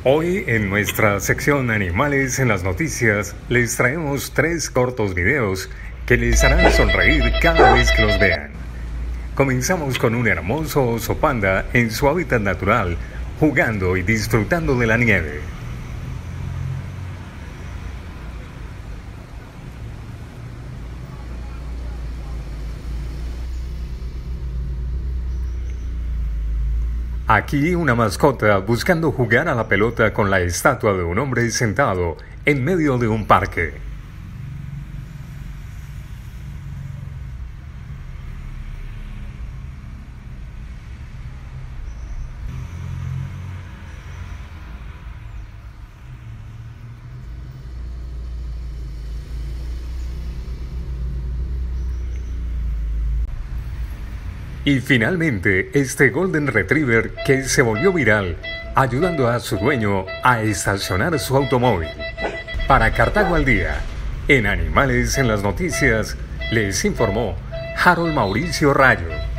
Hoy en nuestra sección Animales en las Noticias les traemos 3 cortos videos que les harán sonreír cada vez que los vean. Comenzamos con un hermoso oso panda en su hábitat natural, jugando y disfrutando de la nieve. Aquí una mascota buscando jugar a la pelota con la estatua de un hombre sentado en medio de un parque. Y finalmente, este Golden Retriever que se volvió viral, ayudando a su dueño a estacionar su automóvil. Para Cartago al Día, en Animales en las Noticias, les informó Harold Mauricio Rayo.